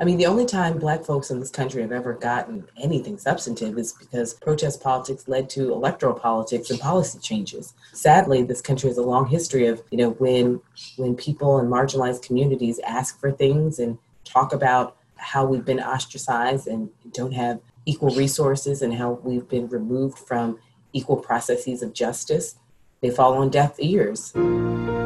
I mean, the only time Black folks in this country have ever gotten anything substantive is because protest politics led to electoral politics and policy changes. Sadly, this country has a long history of, when people in marginalized communities ask for things and talk about how we've been ostracized and don't have equal resources and how we've been removed from equal processes of justice, they fall on deaf ears.